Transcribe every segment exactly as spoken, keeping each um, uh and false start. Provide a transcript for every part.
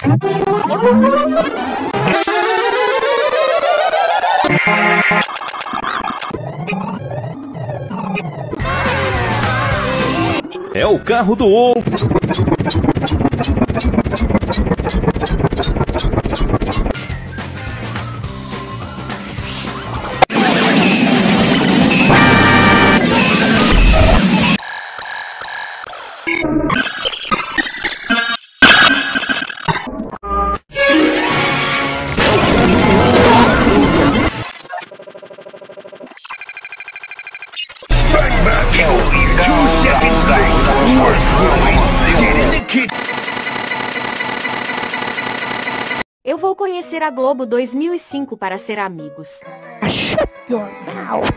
É o carro do ovo. Eu vou conhecer a Globo dois mil e cinco para ser amigos. Shut your mouth.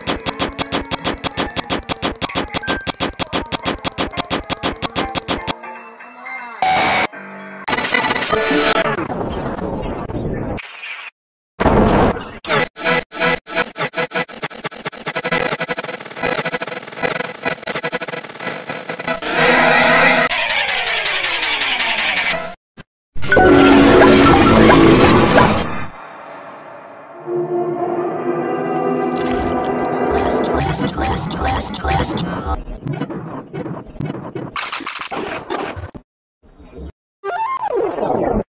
West, west, west, west.